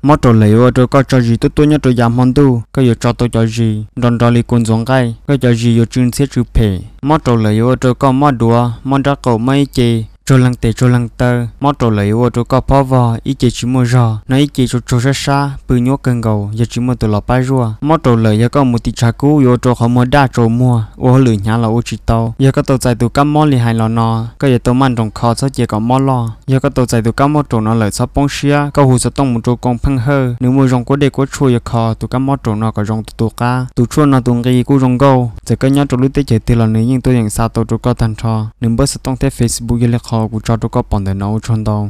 mất trâu lấy ô trâu có cho gì tôi nhớ trâu giảm hòn tu có giờ cho tôi cho gì đòn đòn li cuốn giống cái có cho gì giờ chuyên xét chụp phe mất trâu lấy ô trâu có mất đùa mất ra cầu mấy chê trâu lăng tê trâu lăng tơ mất trâu lấy ô trâu có phá vò ý chê chỉ mua giò nói ý chê trâu xa xa bự nhớ cơn gầu giờ chỉ mua từ lọ bay rùa mất trâu lấy giờ có một tí trà cũ ô trâu không mua đa trâu mua ô lười nhá là ô chỉ tàu giờ có tàu chạy từ cam mỏ li hai lò nọ có giờ tàu man trong kho sao chỉ có mỏ lò giờ có tàu chạy từ cam mỏ trâu nó lợi sao bông xia có hồ sơ tông một trâu con phăng hơ nếu mua rong có để có chui kho từ cam mỏ trâu nó có rong từ cá từ chuột nó từ cái cú rong gầu giờ có nhớ trâu lưỡi tê chạy từ lần này nhưng tôiยังsao tàu trâu có thành trò nếu bớt sẽ tông theo Facebook như là kho của trâu có bọn để nấu tròn đâu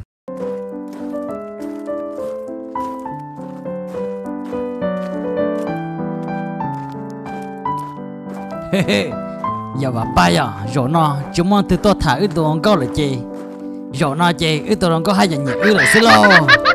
giờ bà bay à rồi nó chúng mong từ tôi thả ít đồ ăn câu là chị rồi nó chị ít đồ ăn có hai dạng nhẹ ít là xí lô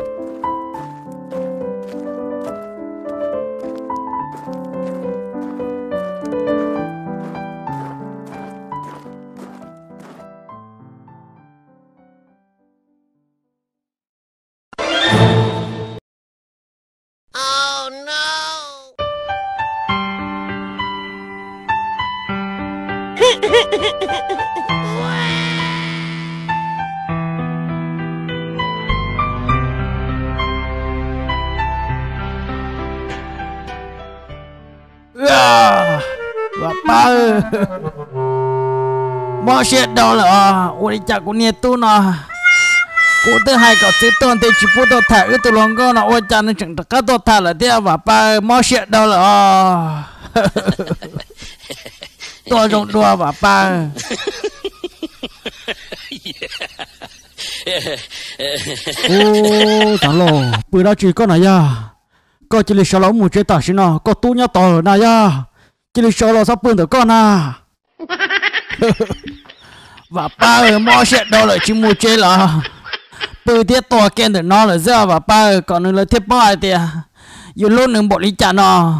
bà ba bao chuyện đâu là ôi chả có nhiệt tu nè cô thứ hai cậu sẽ tuần thì chỉ phụ tôi thả cái tôi lòng con nó ôi chả nên chẳng tất cả tôi thả là thế bà ba bao chuyện đâu là tôi dùng đùa bà ba ô chẳng lo bữa đó chỉ có này ya có chỉ là sao lắm một chế tài xin nào có tu nhá tờ này ya chỉ là sao lo sắp bữa được con à và ba ơi mò chuyện đâu lại chỉ một chế là bữa tiết to kén được nó là giờ và ba ơi còn nữa là thiết bao thì yêu luôn đừng bỏ lý trả nó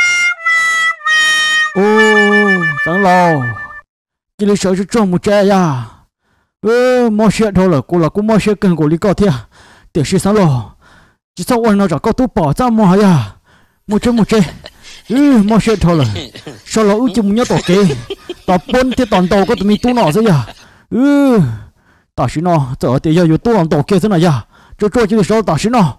ô chẳng lo chỉ là sao cho một chế ya mò chuyện thôi là cô mò chuyện cần của lý có thiệt tiểu sư sáng lo chỉ sao anh nó cho có tu bỏ ra mò ya một chế mò chuyện thôi là sao lo ưu chung nhớ tổ kê tao bốn thì toàn tàu có tụi mình tu nọ rồi ya tao xin nó giờ thì giờอยู่tu làm tổ kia thế này ya cho chỉ được sao tao xin nó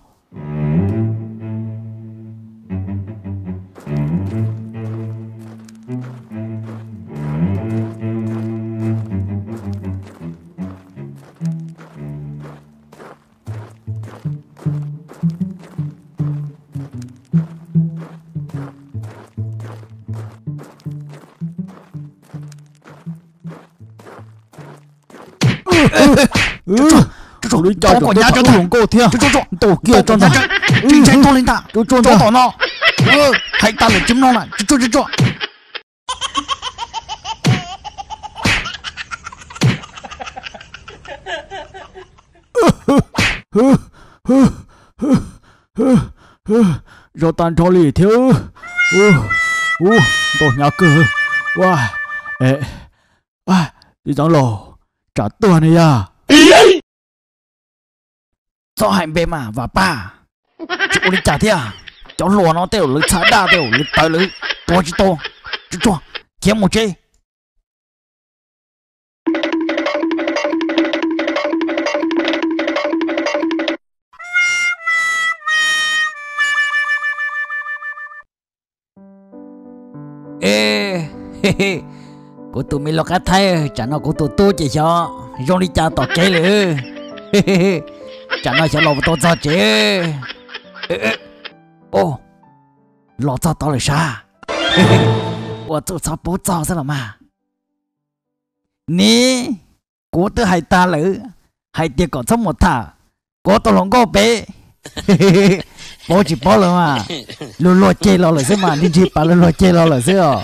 chỗ đi cho của nhà cho thằng cô thia tổ kia cho nó chính tranh to lên ta cho tỏ nó hãy ta để chấm nó lại cho rồi tan cho lì thiếu tổ nhà cửa đi dáng lò trả tiền này à sao hành bề mà và ba chỗ đi trả thế à cháu lùa nó tiêu lưới xả đa tiêu lưới tới lưới to chứ to cho kiếm một chê cô tụi mình lo cá thay chả nó cô tụi tôi chỉ cho rồi đi trả tỏ kế lửa chả nói sẽ lo tôi cho chế ô lo cho tao là sao我做啥不做是了嘛你cô tôi hay ta lửa hay tiệc còn sống một thà cô tôi lòng cô bé bố chỉ bố rồi mà luôn lo chơi lo là thế mà đi chỉ bà luôn lo chơi lo là thế à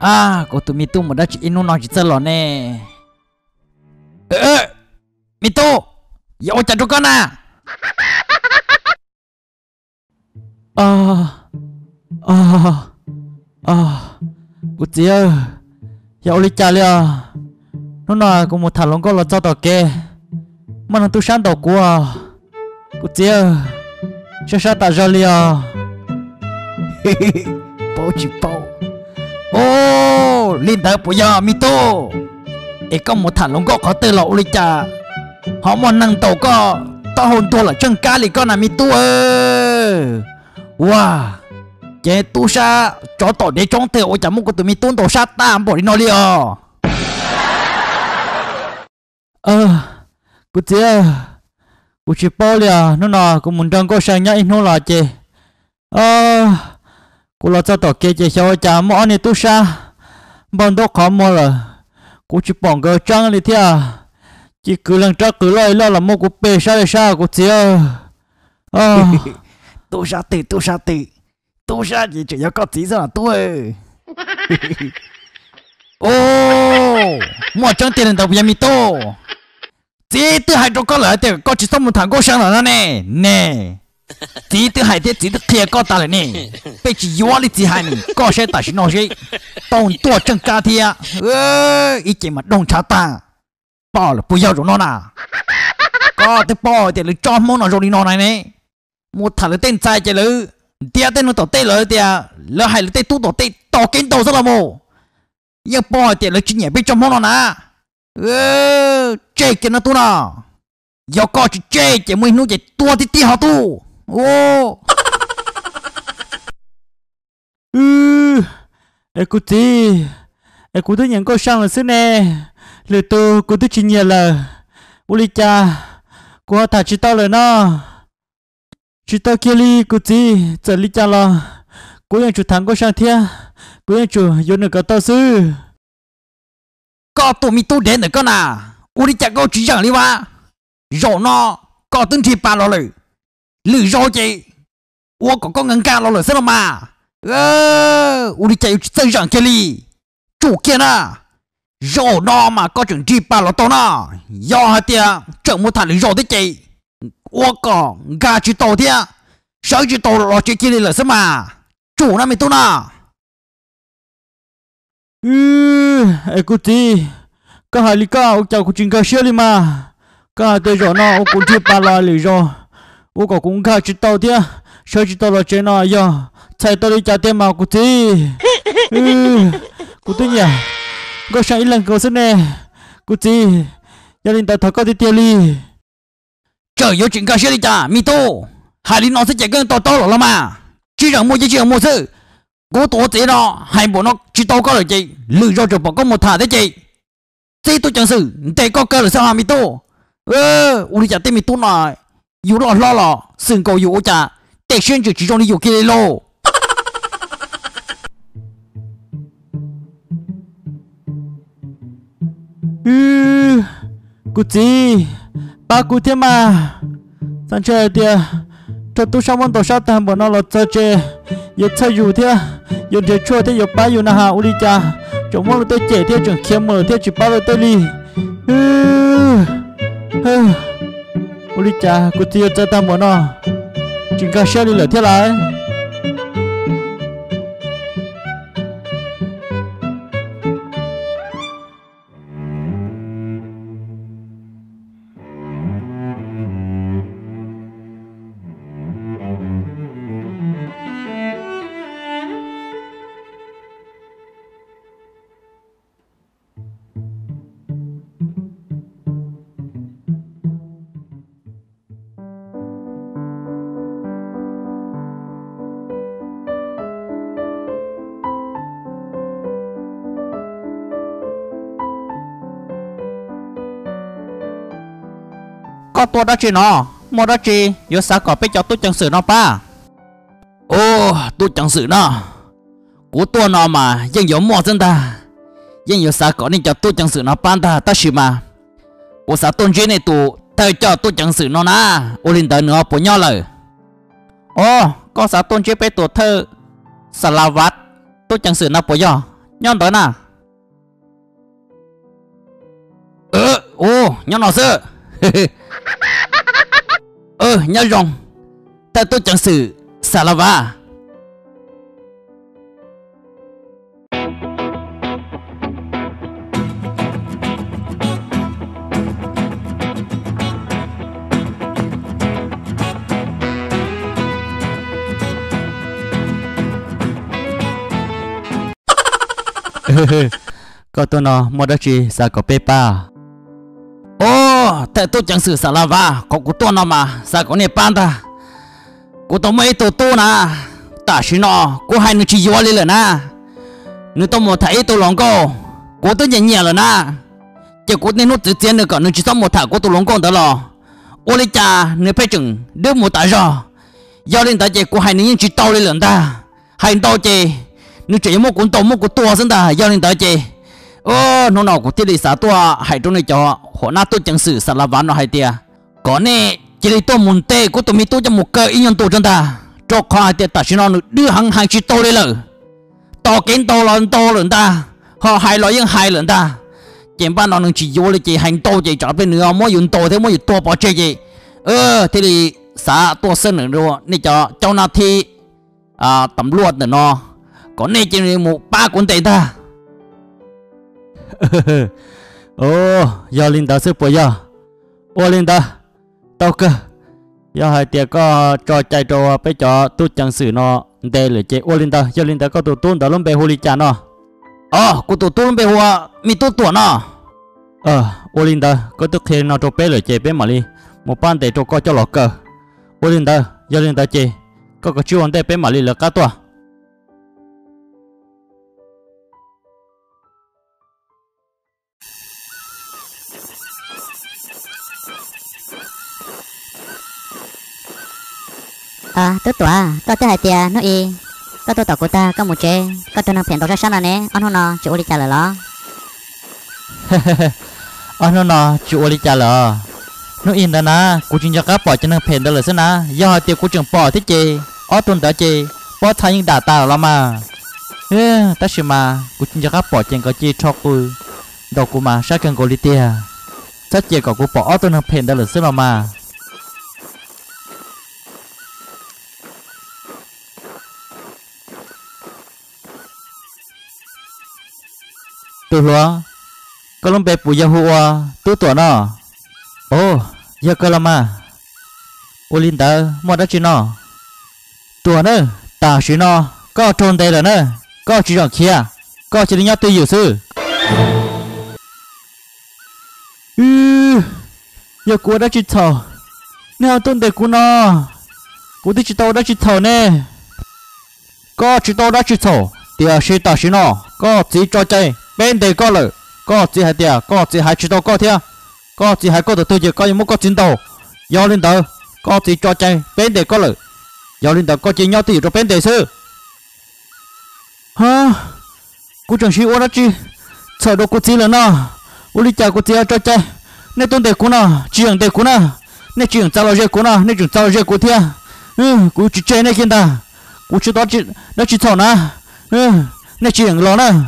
à cô tụi mi tu mà đã chỉ inu nói chỉ lò nè mi tu giờ chặt cho con à cô chị ơi giờ đi chả liền nó nói cô một thằng lông có là cho tao kê mà nó tu sáng tao của cô chị ơi sao ta ra liền bố chỉ bố ô linh tới bây giờ mi tu ấy có một thằng lông có từ lậu đi chả họ muốn năng tàu có tao hồn tua là chân cá li con là mi tu ơi wow chế tu sa cho tao để trong theo ôi chả muốn có tụi mi tu tao sa ta bỏ đi nói đi cô chị ơi cô chỉ bao liền nó nói cô muốn đăng có sang nhá nó là chị cô lo cho tao kia chị sao chả món này tu sa bọn đó khó mua rồi cô chỉ bỏ cái trăng đi theo chỉ cứ lần trước cứ lo là mua cô bê sao cô chị ơi tu sa chỉ có tí sao là tu ơi ô mua trăng tiền là tao bây giờ mi tu chỉ từ hai chỗ có lợi thì có chỉ xong một thằng có sang là nè chỉ từ hai thì chỉ từ kia có ta là nè bây chỉ yếu đi chỉ hai nè có sẽ ta sẽ nói gì tao tua chân cá thì ý chỉ mà đông chả ta bỏ là bây giờ rồi nó nà có thì bỏ thì lấy cho món nào rồi đi nó này nè một thằng lấy tên trai chỉ lấy tia tên nó tổ tên lấy tia lấy hai lấy tên tu tổ tên tổ kiến tổ rất là mồ nhưng bỏ thì lấy chỉ nhẹ bên trong món nào nè chơi cái nó tu nào giờ có chỉ chơi chỉ mình nuôi chỉ tua thì họ tu ô cô chị cô tôi nhận có sang là xứ nè lời tôi cô tôi chỉ nhận là uli cha cô thà chỉ tao lời nó chỉ tao kia đi cô chị giờ li cha là cô nhận chủ thằng có sang thia cô nhận chủ vô được cả tao sư có tụi mi tu đến được con à uli cha có chỉ rằng đi ba rồi nó có tính thì ba lo lời lử rồi chị ủa có ngân ca lo lời sao mà uli cha chỉ rằng kia đi chủ kia nè rồi nó mà có chuyện chi ba lo to nè do hai tia chẳng một thằng rồi đấy chị ủa có gà chỉ to tia sợ chỉ to lo chị kia đi là sao mà chủ nó mi tu nè cô chị có hai lý cao chào cô chính cao xưa đi mà có hai tên rồi nó cũng chưa ba lo lý rồi ô có cũng gà chỉ to tia sợ chỉ to lo chơi nó giờ chạy tôi đi trả tiền mà cô chị cô tôi nhỉ có sang ít lần cô xin nè cô chị gia đình ta thọ có đi tiêu đi trời ơi chuyện cao xưa đi chả mi tu hai lý nó sẽ chạy gần to rồi mà chỉ rằng mua chỉ mua sự cố tổ chế nó hai bộ nó chỉ to có rồi chị lừa rồi cho bỏ có một thả đấy chị chị tôi chẳng xử để có cơ là sao hả mi tu uli chả tên mi tu nói yếu lo sừng cầu yếu chả để xuyên chỉ trong đi yếu kia lô cô chị ba cô thế mà sang chơi tia cho tôi sao muốn tổ sao tham bọn nó là chơi yêu chơi dù thế yêu chơi chua thế yêu ba yêu na ha uli cha chúng muốn tôi trẻ thế chẳng kiếm mở thế chỉ bao giờ tôi đi uli cha cô chị yêu chơi tham bọn nó chỉ cần share đi là thế lại có tua đó chị nó mua đó chị vô sao có biết cho tôi chẳng xử nó pa ô tôi chẳng xử nó của tôi nó mà dân giống mua dân ta dân vô sao có nên cho tôi chẳng xử nó pa ta xử mà của sao tôn chế này tụ thời cho tôi chẳng xử nó na ô linh tới nữa của nhau lời ô có sao tôn chế bé tụ thơ salavat tôi chẳng xử nó của nhau nhon tới nà ô nhon nó sơ nhon rong ta tôi chẳng xử xả là va có tôi nó mua đó chi sao có pepa tại tôi chẳng xử xả là va có của tôi nó mà sao có nè pan ta của tôi mấy tôi nè ta chỉ nó của hai người chỉ vô lên nè nếu tôi một thấy tôi lòng cô của tôi nhẹ nhẹ rồi nè chỉ của nên nó tự nhiên được còn nếu chỉ xong một thả của tôi lòng cô đó là ô lý cha nếu phải chừng đứa một tại rồi do lên tại chỉ của hai người chỉ tao lên ta hai tao chỉ nếu chỉ một con tua dân ta do lên tại chỉ nó nào của thiết lý xã tua hai trong này cho họ na tôi chẳng xử sản là ván nó hai tia có nè chỉ lấy tôi muốn tê của tôi mi tôi cho một cơ ý nhân tôi chân ta cho khoa tia ta chỉ nó đưa hàng hàng chỉ tôi đây lờ to kiến to lớn ta họ hai loại những hai lớn ta chỉ ban nó chỉ vô lấy chỉ hành to chỉ trả bên nữa mỗi dùng to thế mỗi dùng to bỏ chơi gì thế thì xã tua sân nữa rồi nè cho na thi tầm luộc nữa nó có nè chỉ một ba cuốn tệ ta do linh ta sức bồi giờ linh ta tao cơ do hai tiệt có trò chạy trò bé trò tu chẳng xử nó đây là chế linh ta do linh ta có tụ tuôn đó luôn bé hồ ly cha nó cô tụ tuôn bé hồ mi tu tuôn nó linh ta có tức khi nó trò bé là chế bé mà đi một ban để trò coi cho lọ cơ linh ta do linh ta chế có cái chuyện đây bé mà đi là cá tua tôi tôi hai tia nó y tôi tỏ của ta có một chế có tôi năng phiền tôi ra sáng nè anh hôm nào chịu đi trả lời đó anh hôm nào chịu đi trả lời nó in đó nè cô chuyên gia cá bỏ cho năng phiền đó là sao nè do hai tia cô trường bỏ thế chị tuần đó chị bỏ thay những đà ta là mà ta chỉ mà cô chuyên gia cá bỏ trên cái chi cho cô đầu cô mà sát cần cô đi tia sát chị có cô bỏ tôi năng phiền đó là sao mà tôi lo có lông bè bùi hùa tôi tuổi nó giờ cơ làm à linh ta mua đã chỉ nó tuổi nữa ta chỉ nó có trôn đây là nữa có chỉ rằng kia có chỉ nhau tôi hiểu sư giờ cô đã chỉ thầu nếu tôi để cô nó cô đi chỉ tàu đã chỉ thầu nè có chỉ tàu đã chỉ thầu thì sẽ ta chỉ nó có chỉ cho chơi bên đây có lợ có chỉ hai tia có chỉ hai chỉ tàu có thia có chỉ hai có được tôi chỉ có những có chín tàu do lên tàu có chỉ cho chơi bên đây có lợ do lên tàu có chỉ nhau thì cho bên đây sư cô chẳng chịu đó chứ sợ đâu cô chỉ là nó cô đi chào cô chỉ cho chơi nên tôi để cô nó chuyện để cô nó nên chuyện sao là cô nó nên chuyện sao là cô thia cô chỉ chơi này kia ta cô chỉ đó chỉ thọ nè nên chuyện lo nè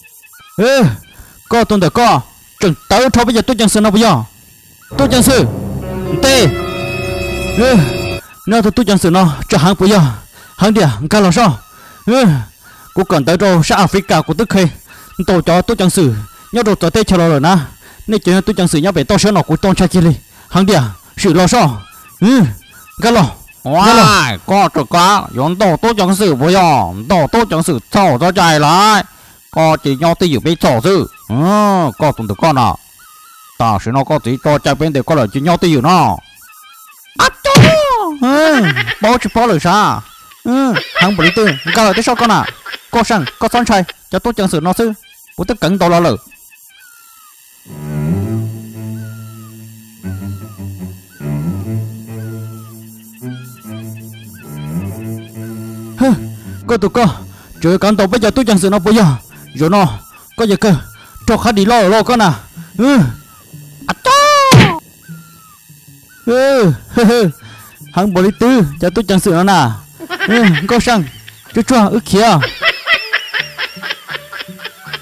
có tôi được có chừng tới thôi bây giờ tôi chẳng xử nó bây giờ tôi chẳng xử tê nếu tôi chẳng xử nó cho hàng bây giờ hàng địa cái là sao cô cần tới rồi sang Africa của tức khi tôi cho tôi chẳng xử nhau rồi tới tây chờ rồi nè nên chuyện tôi chẳng xử nhau về tôi sẽ nó của tôi cha chi li hàng địa xử lo sao cái lo có được có giống tôi chẳng xử bây giờ tôi chẳng xử thầu cho chạy lại có chỉ nhau tôi biết thầu chứ có tuần được con nào ta sẽ nó có chỉ to chạy bên để có là chỉ nhau tôi nó bố chỉ bố lời sao hàng bự tư cái tới sau con à có sang có son chạy cho tôi chẳng xử nó chứ bố tất cẩn tôi lo lử có tụi con trời cẩn tàu bây giờ tôi chẳng xử nó bây giờ rồi nó có gì cơ cho khách đi lo con à hàng bò lý tư cho tôi chẳng xử nó nè có sang cho kia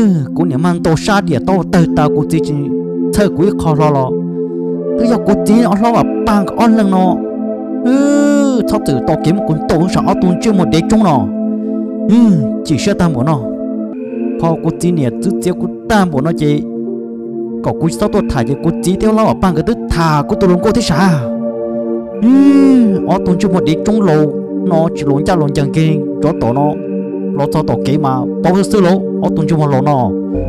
cú niệm mang tô sa địa tô tơ ta cú chỉ thơ cú khó lo cứ do cú chỉ nó lo bằng on lần nó sau từ to kiếm cú tô sa tuôn chưa một đế chung nó chỉ sợ ta muốn nó khó cú chỉ niệm cứ chỉ cú ta muốn nó chỉ có cú sau tôi thả chỉ cú chỉ theo lo bằng cái tức thả cú tôi luôn cô thế sao tuôn chưa một đế chung lô nó chỉ lộn cha lộn chẳng kinh cho tổ nó lo cho tổ kế mà bao nhiêu lỗ ở tuần chung một lỗ nó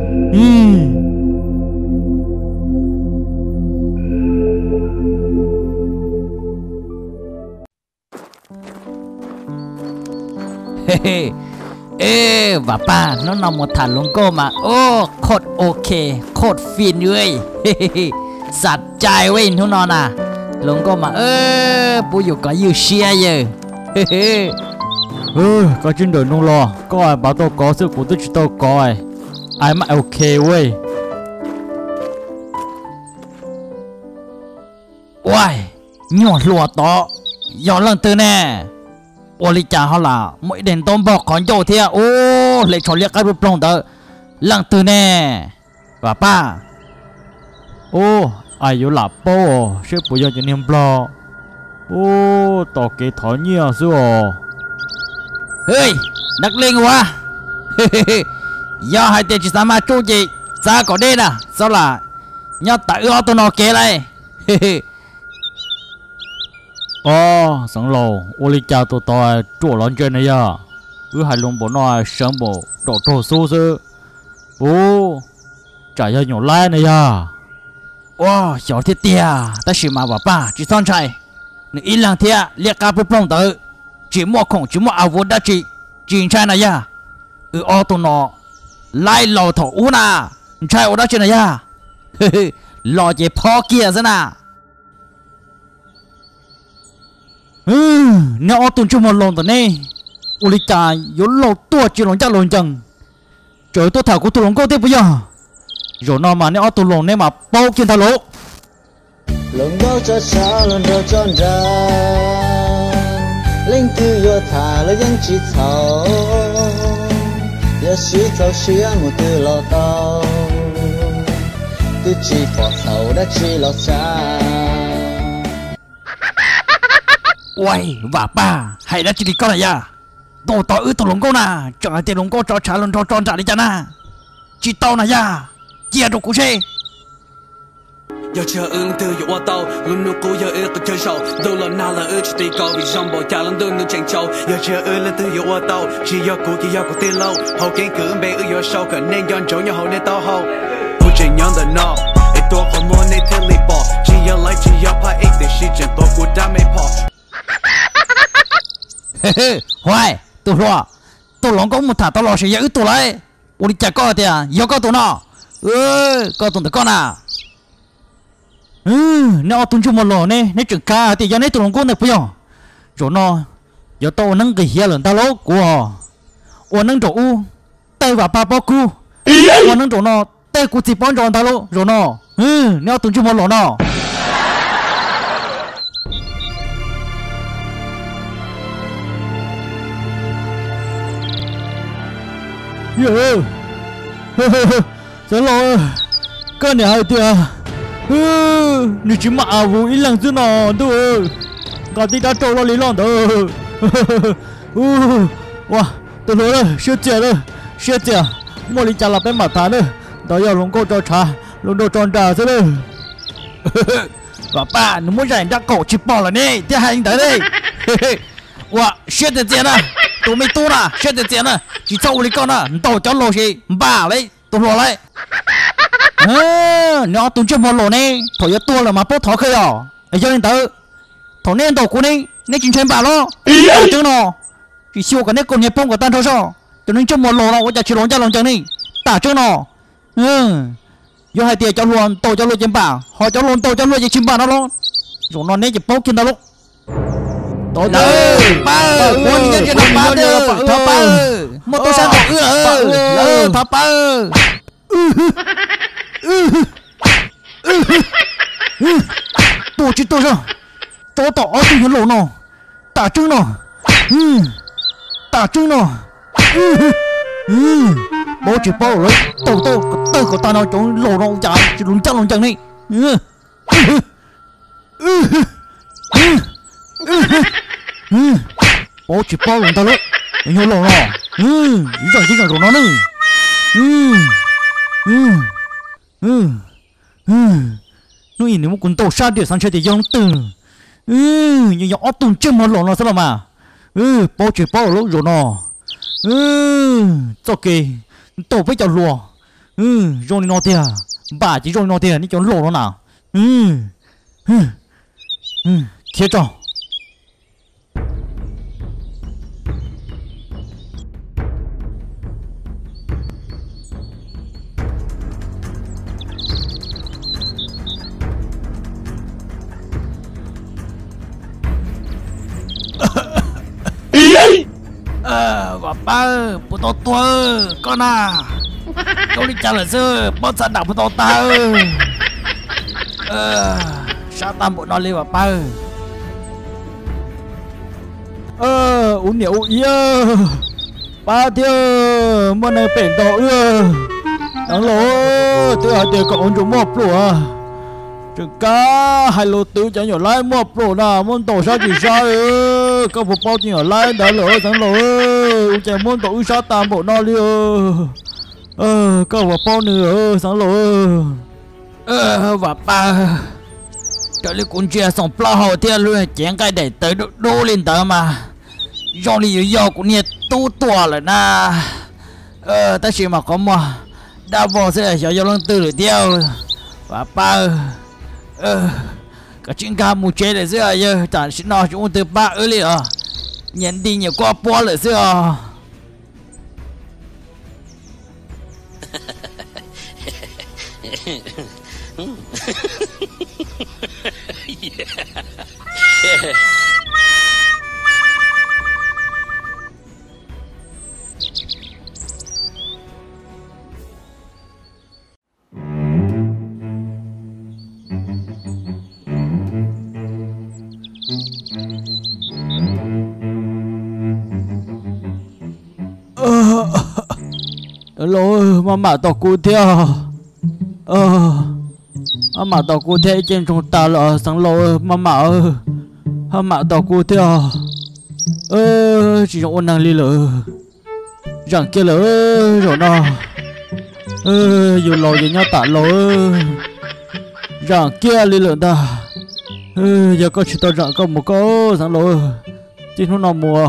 và ba nó nằm một thằng lông cô mà cột ok cột phiền ơi sạch trai ơi nó non à lông cô mà bố dù có yêu xe giờ có trên đời nông lo có ai bảo tôi có sự của tôi chỉ tôi có ai mà ok ơi ôi nhỏ lùa to nhỏ lần từ nè ô lý cha họ là mỗi đèn tôm bọc còn dầu thế lấy cho liệt cái bút lông tớ lần từ nè và ba ai yếu là bố sẽ bây giờ cho niềm lo tao kế thói nhiều rồi hey nắc lên quá do hai tiền chỉ sao mà chú chị sao có đây nè sao là nhớ tại tôi nó kế này sáng lầu ô lý cha tôi tao chỗ lon chơi này à hai lông bố nó sáng bộ đổ thổ số sư trả cho nhiều like này à 小铁爹但是嘛爸爸只上菜你一两天列个不碰的只莫空只莫阿我的只菜那呀tôi nó lại lò thổ u na trai ở đó chuyện này ya lò chỉ phò kia thế nào nếu tôi chưa một lần rồi nè u lý cha yếu lò tua chỉ lòng cha lòng chẳng trời tôi thảo của tôi lòng có tiếp bây giờ rồi nó mà nếu tôi lòng nè mà bao kiên thảo lỗ lòng bao cho xa lòng đâu tròn ra linh cứ vô thả lấy dân chỉ thầu giờ sĩ thầu xía một từ lò tàu cứ chỉ bỏ thầu đã chỉ lò xa ôi và ba hay đã chỉ đi con này ya tôi tao tôi lòng cô nà chẳng tiền lòng cô cho trả lòng cho tròn trả đi chả na chỉ tao này ya chia đồ cú xe giờ chờ ứng từ giờ qua tàu luôn nụ cố giờ ước chơi sầu đâu là nào là ước chỉ đi cầu vì trong bộ cha lần đơn nước tranh châu giờ chờ ước là từ giờ qua tàu chỉ giờ cố chỉ giờ cố tiền lâu hậu kiến cứ bé ước giờ sâu cần nên dọn chỗ nhà hậu nên tao hậu hậu chỉ nhon the no ít tôi không muốn nên theo lì bỏ chỉ giờ lại chỉ giờ phải ít để xí chân tôi cố đam mê bỏ hoài tôi lo tôi lòng có một thằng tao lo sẽ giữ tôi lại ôi đi chả có thì à giờ có tôi nó có tôi con à nếu tôi chưa một lần nè nếu chừng ca thì giờ này tôi lòng con được bây giờ rồi nó giờ tôi nâng cái hiền lần tao lố của nâng chỗ tay và ba bao cu nâng chỗ nó tay của chỉ bón tròn tao lố rồi nó nếu tôi chưa một lần nào sáng lầu cái này hay tiệt你去马屋一两只呢，对，搞地打走了你啷的？哇，对了，小姐了，小姐，莫里家那边马谈了，都要龙哥找茬，龙都装炸去了。 爸爸，你莫让人家狗吃饱了呢，这还应得嘞。哇，小姐姐呢？都没多了，小姐姐呢？只找我里讲呢，你到叫老些，爸嘞，都落来。nó tụi chưa một lỗ này thổi cho tua là mà bố thọ khơi à ấy cho nên tớ thổi nên tổ của này nên chính trên bà lo chứ nó chỉ siêu cái nét con nhật phong của tan thôi sao cho nên chưa một lỗ nào có chỉ lỗ cho lòng chân này tả chứ nó do hai tiền cho luôn tổ cho luôn trên bà họ cho luôn tổ cho luôn trên bà nó lo rồi nó nên chỉ bố kia đâu lúc tổ tớ ba quân nhân trên ba tớ thọ ba một tôi sang tổ thọ ba tổ chức tôi sao tổ tỏ từ những lỗ nào tả trưng nào tả trưng nào bố chỉ bao rồi tôi của ta nói chúng lồ nó chạy chỉ lùng chẳng đi bố chỉ bao rồi ta luôn nhiều lồ nó chỉ cần rồi nó nữa nó nhìn nếu muốn tổ sát địa sang chơi thì giống từ như nhỏ tuần chưa mà lồ nó sao mà bố chỉ bao rồi nó cho kì tổ với cháu lùa rồi nó tiền bà chỉ rồi nó tiền đi cháu lùa nó nào kia cho và ba bố to tua con à câu đi trả lời sư bố sản đảo bố to ta sao tam bộ nó lên và ba uống nhiều yêu ba tiêu mà này bền tổ đáng lỗ tôi ở tiền cậu chủ một lúa chừng cá hai lô tứ chạy nhỏ lái một lúa nào muốn tổ sao chỉ sao các bộ bao nhỏ lái đã lỡ sáng lỗ chạy muốn tổ sao tam bộ nó liêu các bộ bao nữa sáng lỗ và ba trở lại cuốn chia xong plau hậu thiên luôn chén cái để tới đô lên tờ mà do lý do của nhiệt tu tua rồi na ta chỉ mà có mà đa vô sẽ cho lăng tư được tiêu và ba cả chuyện ca mù chế để giữa giờ chẳng xin nói chúng từ ba ở liền nhận đi nhiều qua po lại giữa lỗi mà tao cú theo mà tao cú theo trên chúng ta là sáng lỗi mà tao cú theo chỉ trong ôn năng li lỡ rằng kia lỡ rồi nó dù lỗi gì nhau tạ lỗi rằng kia li lỡ ta giờ có chỉ tao rằng có một câu sáng lỗi trên hôm nào mùa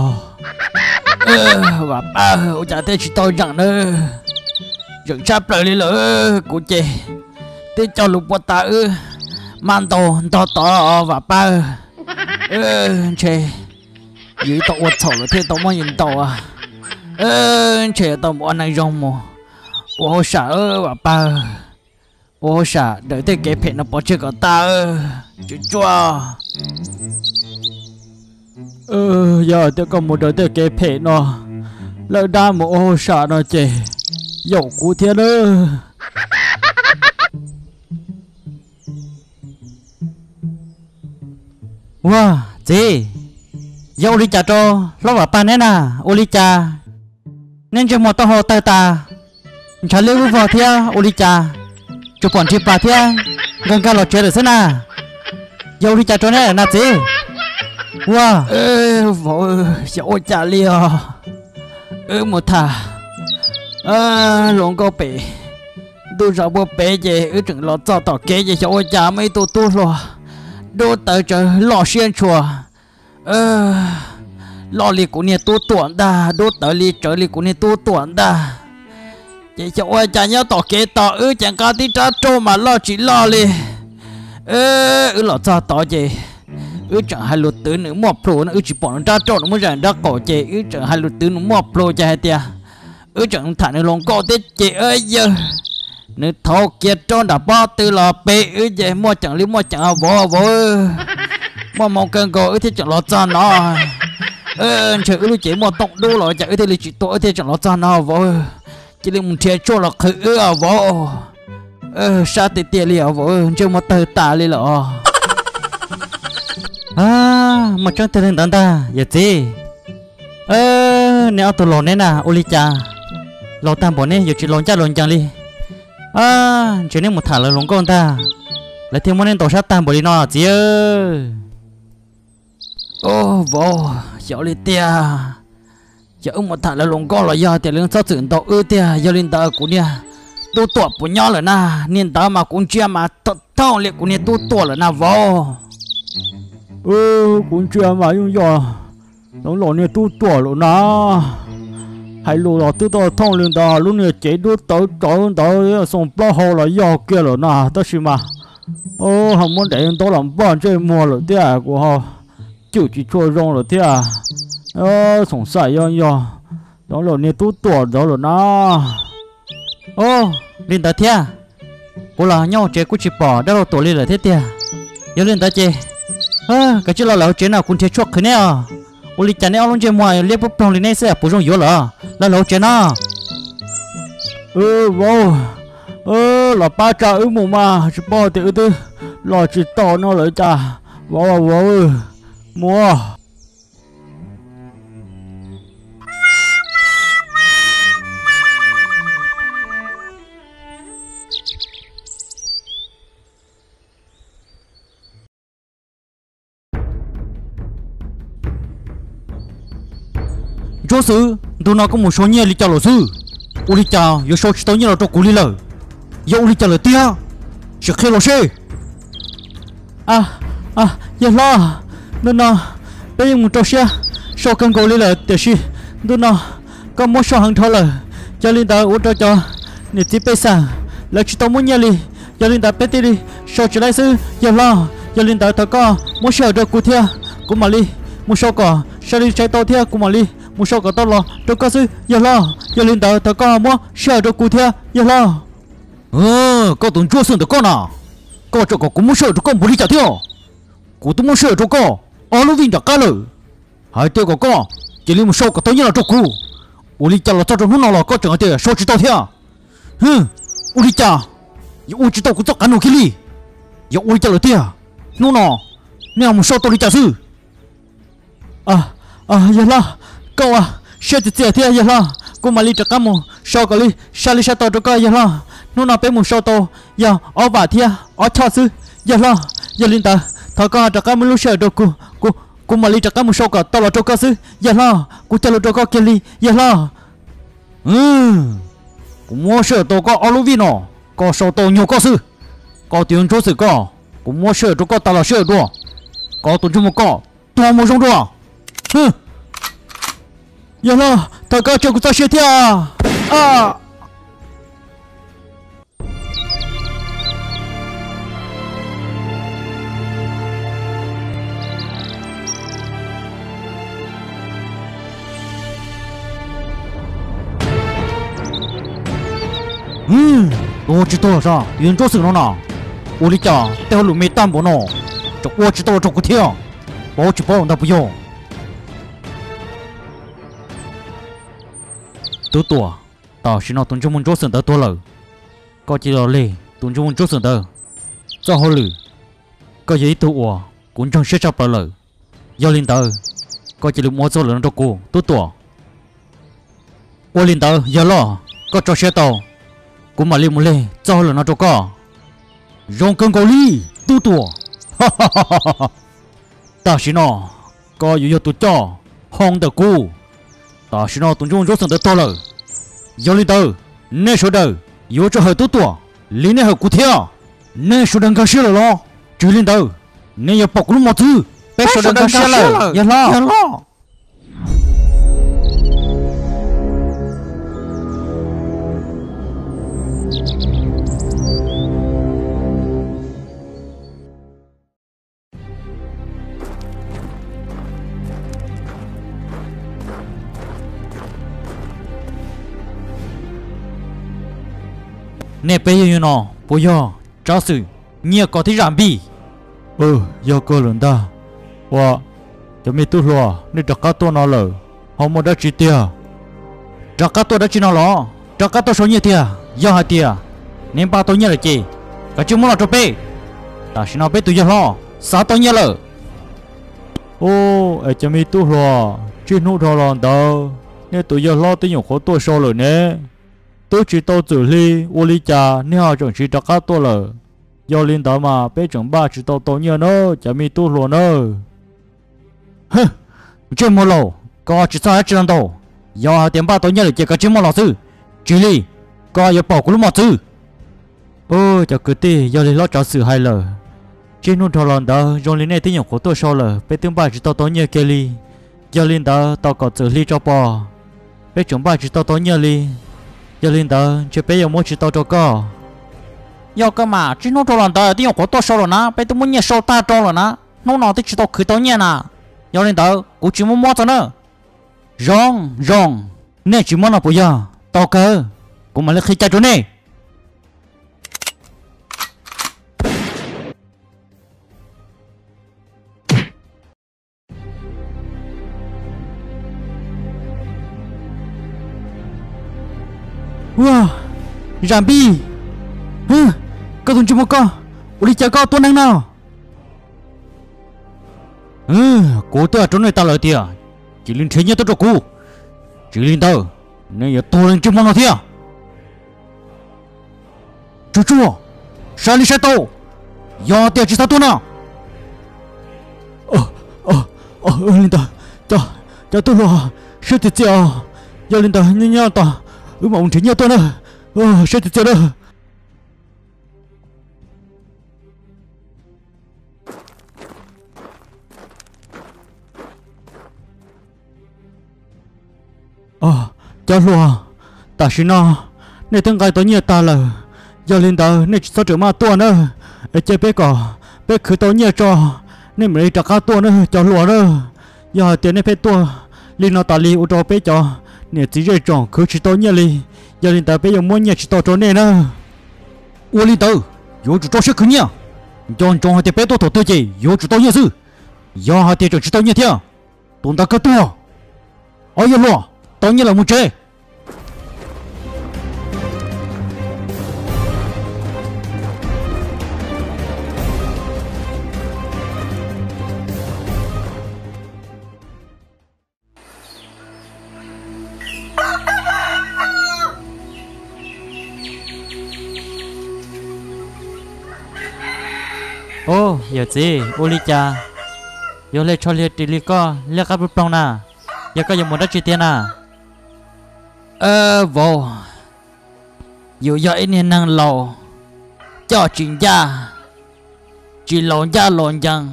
và ba chả thấy chỉ tôi rằng nữa dựng sắp lại lỡ của chị thế cho lục qua ta man to và ba chị dưới tàu quật sầu là thế tàu mà nhìn tàu chị tàu bọn này rong mà ô sợ và ba ô sợ đợi thế cái phê nó bỏ chơi cả ta chú chua giờ tôi còn một đứa tôi kể phê nó lỡ đa một ô sợ nó chị dẫu cú thiên ơ wow chị dẫu đi chả cho lo vào pan nè nà ô đi chả nên cho một tao hồ tay ta chả lưu vào thia ô đi chả chụp bọn chip bà thia gần cả lọt chơi được thế nà dẫu đi chả cho nè nà chị wow vợ dẫu chả liều một thà lộn câu bể tôi rõ bộ bể về chừng lọt cho tỏ kế về cho cha mấy tu rồi đô tới trời lò xuyên chùa lò lì của nè tu tuổn ta đô tới lì trời lì của nè tu tuổn ta vậy cho cha nhớ tỏ kế tỏ chẳng có tí trả trô mà lo chỉ lo lì lọt cho tỏ gì chẳng hai lụt tứ nữa mọp pro nó chỉ bỏ nó trả trô nó mới rảnh ra cổ chè chẳng hai lụt tứ nó mọp pro cha hai tia chẳng thả nó lòng cổ tết chị ơi giờ nữ thâu kiệt cho đã bao từ lò bể vậy mua chẳng lý mua chẳng vô mua mong cần cổ thì chẳng lo cho nó chờ lúc chỉ mua tổng đô rồi chẳng thì chỉ tội thì chẳng lo cho nó vô chỉ là một thiệt cho là khử vô sao thì tiền liều vô chưa một tờ tả li lọ mà trong tiền đàn ta vậy gì nếu tôi lộn nên là Olicha lo tam bỏ nè giờ chỉ lon chang đi à chỉ nên một thả là lon con ta lại thêm món nên tổ sát tam bỏ đi nó chị ơi ô vô cháu đi tia giờ ông một thằng là lồng con là do tiền lương sao tưởng tàu tia giờ lên tàu của nia tu tuổi của nhau là na nên tàu mà cũng chưa mà thao liệt của nia tu tuổi là na vô cũng chưa mà nhưng giờ nó lò nia tu tuổi rồi na hay lù lò tu tuổi thao lên tàu lúc nia chế tu tàu xong bao hồ là do kia rồi na tất nhiên mà không muốn để tao làm bao chơi mua rồi tia của họ chịu chỉ chua rong rồi tia sống sài yo đó là nè tú tuổi đó là na lên tới thia cô là nhau chế cô chỉ bỏ đã là tuổi lên là thế tia giờ lên tới chế cái chuyện là chế nào cũng chế chuột cái này ô li chả này ông chế ngoài liếp bốc trong lên này sẽ bổ sung yếu là lâu chế na vô là ba cha mù mà chỉ bỏ thì tư là chỉ to nó lại cha vô mua chúa sư tôi nói có một số nhà lý chào luật sư lý chào yếu số tới như là cho cụ lý lời yếu lý chào lời tia sẽ khi luật sư giờ lo nên nó bây giờ một trò xe sau cần gọi lý lời để gì nên nó có một số hàng thô lời cho linh đạo út cho để tiếp bây giờ là chỉ tao muốn nhà li cho linh đạo bé đi sau chỉ lại sư giờ lo cho linh đạo thằng có một số được cụ thia cụ mà li một số cỏ sau đi chạy tàu thia cụ mà li một số cỏ tao lo tôi có sư giờ lo cho linh đạo thằng có một số được cụ thia giờ lo có tuần chúa sơn được con nào có chỗ có cũng một số được con bù đi chả theo cụ tôi một số được con lúc vinh được cá lời hai tiêu của con chỉ lấy một số có tới như là cho cụ uli cha là cho trong nó là có chẳng thể số chỉ tao theo uli cha uli chỉ tao cũng cho cả nụ kia đi uli cha là tia nó nếu một số tao đi cha sư giờ lo cậu sẽ chỉ theo giờ lo cô mà đi cho cá mù số cái đi sao đi sao tao cho coi giờ lo nó bé một số tao giờ ở bà thia ở cho sư giờ lo giờ linh ta thằng con cho cá mù lúc sợ đâu cô mà đi cho cá mù số cả tao là cho cá sư giờ lo cô cho cho cá kia đi giờ lo cũng mua sữa tao có ở lúc vi nó có số tao nhiều có sư có tiền chỗ sự có cũng mua sữa cho có tao là sữa đua có tuần chung một có tao mua trong đua giờ lo thằng con cho cô tao sẽ theo 我知道啥，原做什么呢？我的家带路没担保呢，这我知道这个听，我去包那不用。多多，到时那东中门做什么多了，có chỉ là lì東中門做什麼，做好了，có giấy tụ我cũng trong sẽ chấp了，要領導，có chỉ là mua做了那個多多，我領導要了，có cho xe tàu。cũng mà lên một lên cho là nó cho có rong cơn cầu ly tu tùa ta xin nó có yếu tố cho hong được cu ta xin nó tụi chúng rốt sẵn được to lời yếu lên tờ nên số đời yếu cho hơi tu tùa lý nên hơi cụ theo nên số đằng cao xe là lo chứ lên tờ nên yếu bọc lúc một thứ bé số đằng cao xe là yếu lo nè bây giờ nó bây giờ cháu sự nhiều có thể giảm bi giờ cơ lần ta và cho mình tu lùa nên đặt cá to nó lờ họ mua đã chỉ tiền đặt cá to đã chỉ nó lo đặt cá to số nhiều tiền giờ hai tiền nên ba tôi nhiều là gì cái chuyện muốn là cho bé ta xin nó bé tôi giờ lo sáu tôi nhiều lờ cho mình tu lùa chỉ nụ thọ lần đâu nên tôi giờ lo tôi nhiều khó tôi số rồi nè tôi chỉ tao xử lý ô lý cha nếu họ chẳng chỉ đặt các tôi là do liên đó mà bé chẳng ba chỉ tao nhiều nữa chả mi tu luôn nữa hừ chơi mua lẩu có chỉ sao hết chân đâu do tiền ba tôi nhiều là chỉ có chơi mua lẩu sư chỉ lý có giờ bỏ của lúc một sư ôi chả cứ tì do liên lót cho sự hay lờ trên nút thò lòn đó do liên này tiếng nhọc của tôi sau lờ bé tiếng ba chỉ tao nhiều kia li do liên đó tao có xử lý cho bò bé chẳng ba chỉ tao nhiều li giờ linh đó chỉ bây giờ muốn chỉ tao cho co giờ cơ mà chỉ nó cho lần đó tiếng của tôi sau rồi nè bây tôi muốn nghe sau ta cho rồi nè nó nói tới chỉ tao khử tao nghe nè giờ linh đó cũng chỉ muốn mua cho nữa rong nè chỉ muốn nó bây giờ tao cơ cũng mà lấy khi chạy trốn nè wow Rambi có thùng chim con đi chơi con tuần năng nào cô tôi ở chỗ này tao lợi tiền chỉ linh thế nhất tôi cho cô chỉ linh tao nên giờ tôi lên chim nào thế chú sao đi xe tàu do tiền chỉ sao tôi nào linh tao cho tôi lo sao thì chịu do linh tao như tao mà ông chỉ nhớ tôi nữa sao thì chịu nữa cho lùa ta xin nó nên tương cái tối nhiều ta là do linh tao nên sao trở mà tua nữa ở chơi bé cỏ bé khử tối nhiều cho nên mới trả cá tua nữa cho lùa nữa giờ tiền này bé tua linh nó ta li u cho bé cho nè chỉ dễ chọn khử chỉ tối nhiều li giờ linh tao bé giờ muốn nhiều chỉ tao cho nên nữa ô linh tao yo chủ cho sẽ khử nhiều chọn hai tiền bé tôi thổ tôi chỉ yo chủ tôi nhiều sự do hai tiền chỉ tôi nhiều theo tụi ta cứ tua ôi giờ lùa tao như là một chơi ô giờ gì ô li cha giờ lấy cho liệt đi li co liệt các bút bông na giờ có dùng một đất chi tiền à vô dù do ít nên năng lầu cho chuyện gia chỉ lộn gia lộn dân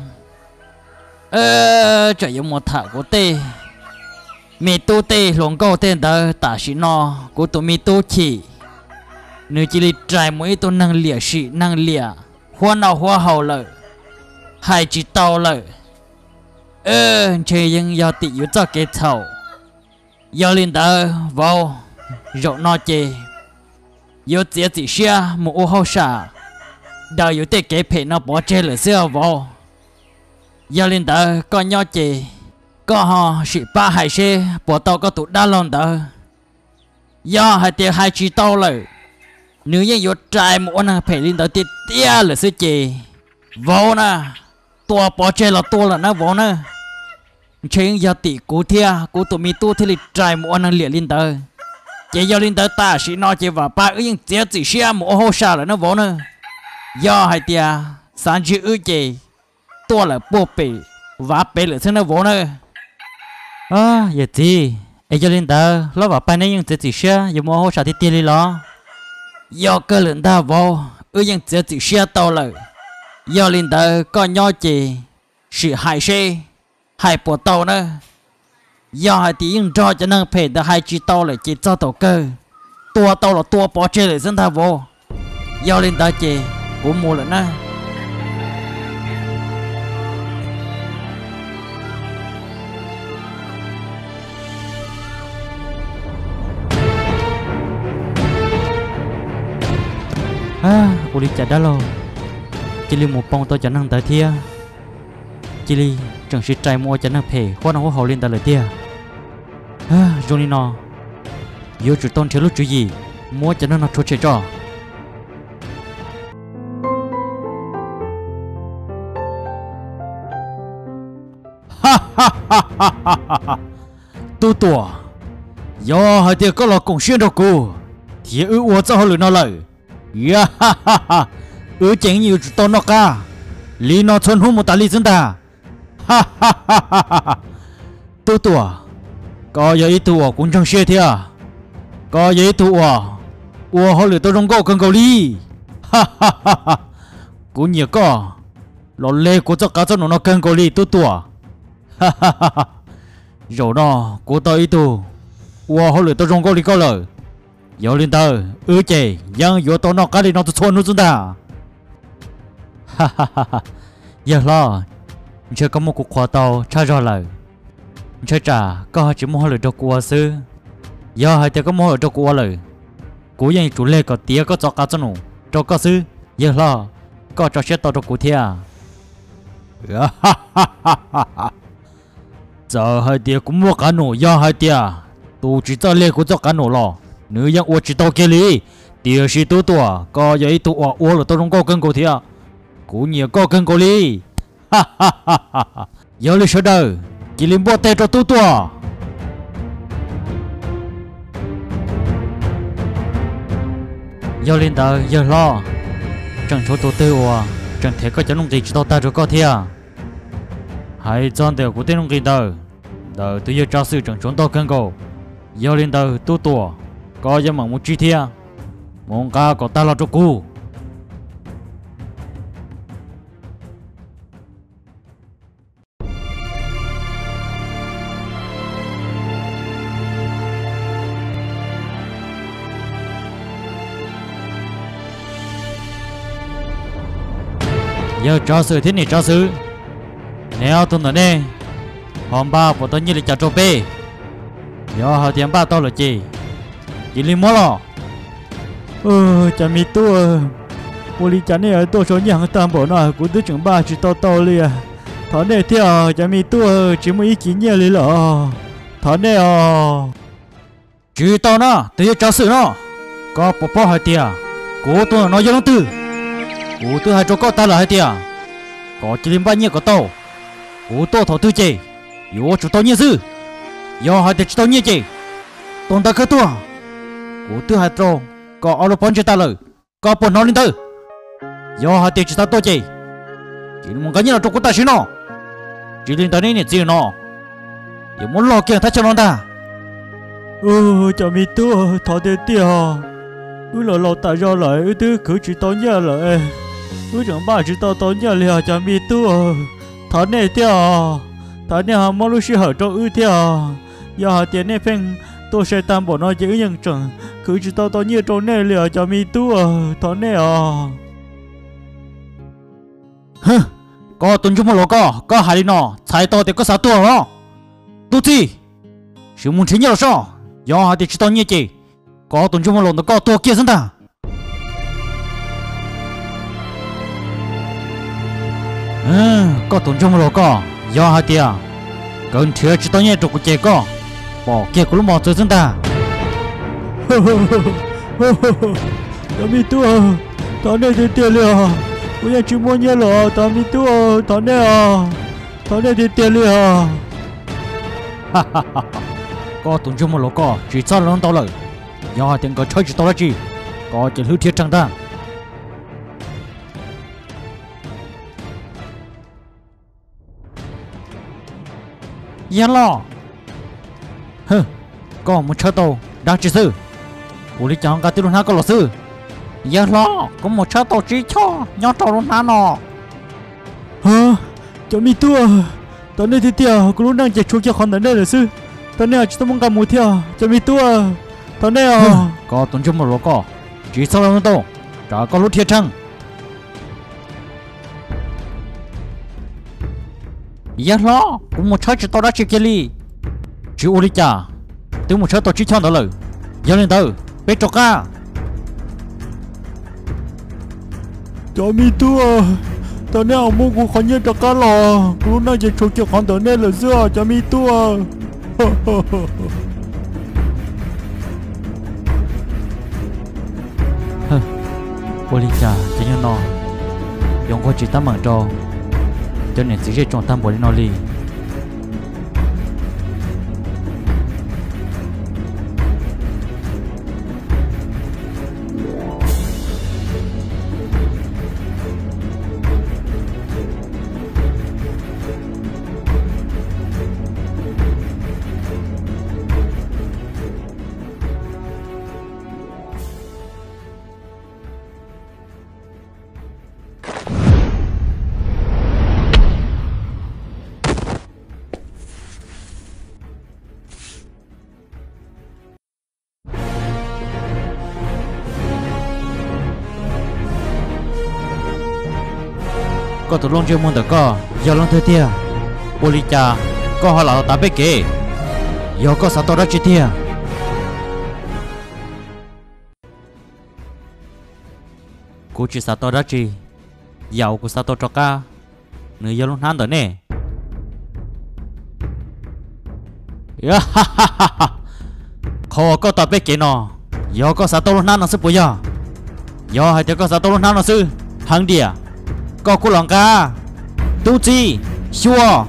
cho dùng một thảo của tê mẹ tu tê lộn câu tên đó ta sĩ no của tụi mẹ tu chỉ nếu chỉ li trai mỗi tôi năng lìa sĩ năng lìa hoa nào hoa hậu lợi hai chỉ tàu lợi chơi dân do tị yếu cho cái thầu do linh tờ vào rộng nó chê yếu chỉ chỉ xe một ô hậu xả đào yếu tê kế phê nó bỏ chê lửa xưa vào do linh tờ có nhỏ chê có họ sĩ ba hai xe bỏ tàu có tụt đá lon tờ do hai tiêu hai chỉ tàu lợi nếu như yếu trai một ô phê linh tờ tiết tia lửa xưa chê vào nè tua bỏ chê là tua là nó vào nè chuyện giờ tỷ cố thia cố tụi mi tu thì lịch trai một anh liệt linh tờ chỉ do linh tờ ta chỉ nói chỉ và ba ứng chỉ xe một hồ sa là nó vốn nữa do hai tia sáng chữ ư chỉ tua là bộ bể và bể là nó vốn nữa giờ gì ấy cho linh tờ nó vào ba này chỉ xe dùng một hồ sa thì tiền đi lo do cơ lượng ta vô ư chỉ xe tàu là do linh tờ có nhỏ chỉ sự hại xe hai bộ tàu nữa do hai tiếng cho năng phê được hai chỉ tàu lại chỉ cho tàu cơ tua tàu là tua bỏ chơi lại dân ta vô do lên ta chỉ cũng mua lại nè ô đi chả đã lo chỉ li một bông tôi cho năng tới thia chỉ li chẳng sĩ trai mua cho năng phê khoa năng hậu lên ta lời tia Johnny nó yêu chủ tôn thiếu lúc chú gì mua cho nó trốn chạy cho tu tủa do hai tia có là cùng xuyên đâu cô thì ư cho họ lửa nó lời ya ha ha ha ư chén nhiều to nó cả lý nó chôn hút một tà lý dân ta ha ha ha ha ha tu tủa có giấy tủa cũng chẳng xe thế à có giấy tủa họ lửa tôi không có cần cầu lý ha ha ha ha cũng nhiều có nó lê của cho cá cho nó cần cầu lý tu tủa ha ha ha ha rồi nó của tôi ý tu họ lửa tôi không có lý có lời giờ lên tờ chè dân giờ tôi nó cá đi nó tôi chôn nó chúng ta ha ha ha ha giờ lo chưa có một cuộc khoa tàu trả ra lời chưa trả có chỉ mua lời cho của sư giờ hai tiếng có mua lời cho của lời của dân chủ lệ có tiếng có cho cá cho nó cho có sư giờ lo có cho xe tàu cho của thia giờ hai tiếng cũng mua cá nổ giờ hai tiếng tôi chỉ cho lệ của cho cá nổ lo nếu dân uống chỉ tàu kia đi điều gì tôi tuổi có giấy tôi uống là tôi không có cân cổ thia cũng nhiều có cân cổ đi ha ha ha ha giờ lịch sử đời chỉ liên bộ tệ cho tôi tuổi giờ lên đời giờ lo chẳng số tôi tư chẳng thể có chấn động gì chỉ tao ta rồi có thia hãy chọn đều của tên ông kinh đời đời tôi giờ trả sự chẳng trốn tao cân cổ giờ lên đời tôi tuổi có dân mạng một chi thia mong ca có ta là cho cô giờ cho sự thế này cho sự nếu tôi nói nè hôm ba của tôi như là chả trâu bê giờ họ tiền ba tao là gì chỉ li mua lo chả mi tua ô li chả này tôi số nhà tam bộ nó cũng tới chừng ba chỉ to liền thọ này theo chả mi tua chỉ mới ý kiến nhiều liền lọ thọ này chỉ tao nó tôi cho sự nó có bỏ hai tiền cố tôi nói cho nó tư cố tôi hai chỗ có ta là hai tiền có chỉ liên bao nhiêu có tao cố tôi thọ tư gì yếu chủ tao nhiều dư do hai tiền tao nhiều gì tôn ta cứ tua cố tôi hai chỗ có ở đâu bốn ta lời có bốn nó lên tư do hai tiền ta tôi gì chỉ muốn cái như là trong của ta xí nó chỉ liên tới đây này gì nó giờ muốn lo kia ta cho nó ta chả mi tua thọ tiền tiền là tại do lại thứ cứ chỉ tao nhớ lại chẳng ba chỉ tao nhớ liền chả mi tua thọ này tiền thọ này mà lúc xưa ở trong tiền giờ tiền này phèn tôi sẽ tam bộ nó dễ nhận chẳng cứ chỉ tao nhớ trong này liền chả mi tua thọ này có tuần chúng một có hai đi nó sai to thì có sáu tua nó tu chi sự muốn chính là sao do hai thì chỉ tao nhớ gì có tuần chúng một nó có tua kia dân ta có tuần chúng một có do hai thì cần chưa chỉ tao nhớ trong cuộc chơi có bỏ kia cũng bỏ chơi dân ta chả mi tua thọ này thì tiền liền bây giờ chỉ mua nhớ là tao mi tua thọ này thì tiền liền có tuần chung một lỗ có chỉ cho nó tao lời do tiền có chơi chỉ tao là gì có chỉ lưu thiết trang ta yên lo có một chơi tàu đang chỉ sư ủa đi chọn cả tiêu luôn ha có lỗ sư yên lo có một chơi tàu chỉ cho nhau tàu luôn ha nó chả mi tua tao này thì tiền cũng lúc đang chạy chuột cho con tao này là sư tao này chỉ tao mong cầm một theo chả mi tua tao này có tuần chung một lỗ có chỉ sau đó tao chả có lỗ thiết trang yên lo cũng một chơi chỉ tao đã chỉ kia li chỉ ủa đi chả tiếng một chơi tao chỉ cho đó lời giờ lên tao biết cho ca chả mi tua tao này ông mua của con nhớ cho cá lò lúc nào chạy chuột cho con tao này là xưa chả mi tua ủa đi chả chỉ như nó dùng qua chỉ tắm bằng trâu cho nên chỉ riêng trong tam bộ đi nó li có tụi long chưa muốn được có giờ long thôi tia bố lý cha có họ là ta biết kì giờ có sao tôi đã chỉ tia cô chỉ sao tôi đã chỉ giàu của sao tôi cho ca nữa giờ long han tới nè khó có ta biết kì nó giờ có sao tôi long han nó sẽ bùi giờ giờ hay thì có sao tôi long han nó sư hàng địa có cô lòng ca tu chi xua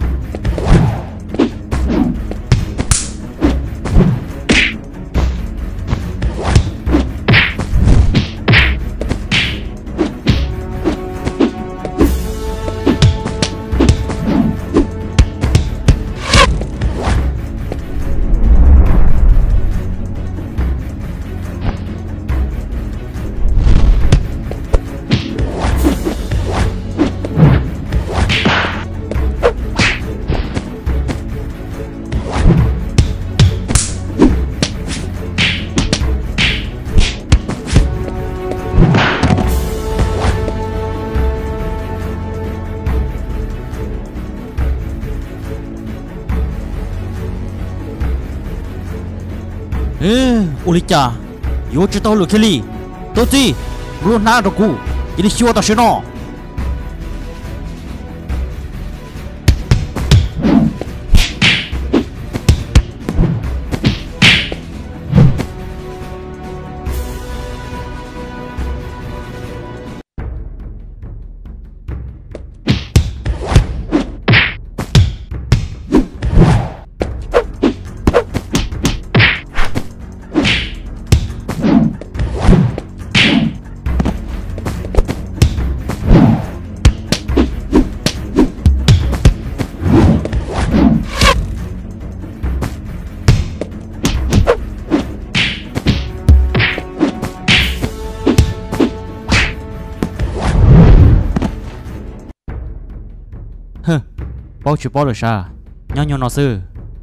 Ulicha, yo chỉ tao lừa Kelly, tôi gì, luôn nã được cụ, chỉ đi xua tao xem nó. Bao nhiêu bao được sao? Nhau nhau nó sư.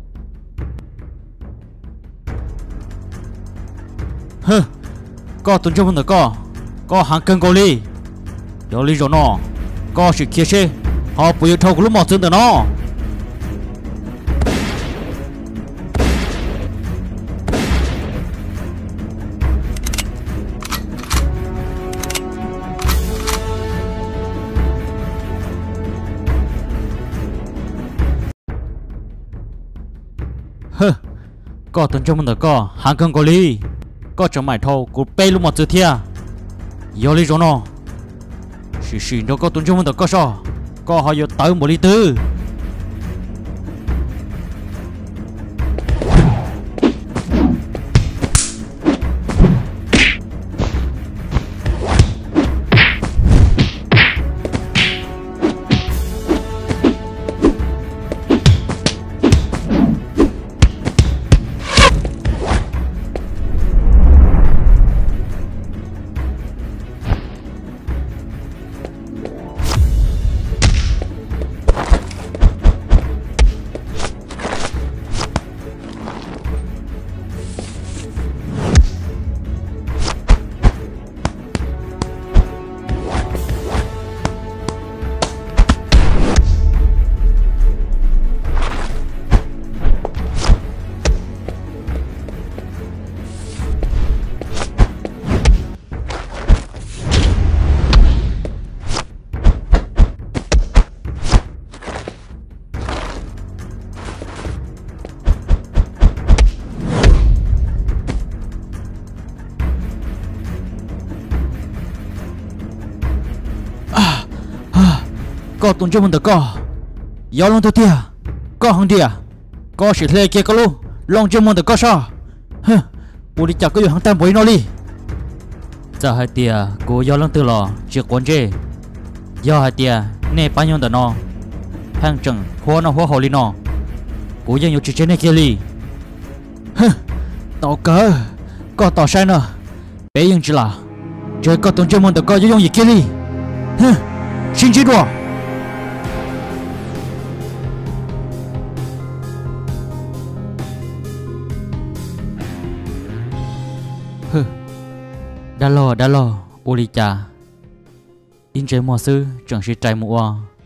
Có tuần trong vấn có hàng cân cô ly. Yo ly rồi nó, có sự kia xe, họ bùi thâu của lúc một chân từ nó. Có tuần trong vấn có hàng cân cô ly. Có trong mải thâu của bê lúc một chân thia. Yo ly rồi nó. Xì nó có tuần trong vấn có sao? Có họ yo tới một ly tư. Có tuần trong vấn có gió long tôi tia có hàng địa có sự lệ kia có luôn long trong vấn có sao bố đi chặt có hàng tam bối nó đi giờ hai tia cô gió long từ lò chưa quấn chê gió hai tia nè bao nhiêu nó hàng chẳng hoa nó hoa hồ li nó cô dân nhiều chuyện trên này kia đi tao cỡ có tao sai nữa bé dân chỉ là chơi có tuần trong vấn có dùng gì kia đi xin chỉ đùa đã lo Ulicha in chơi mùa sư chẳng sĩ trai mùa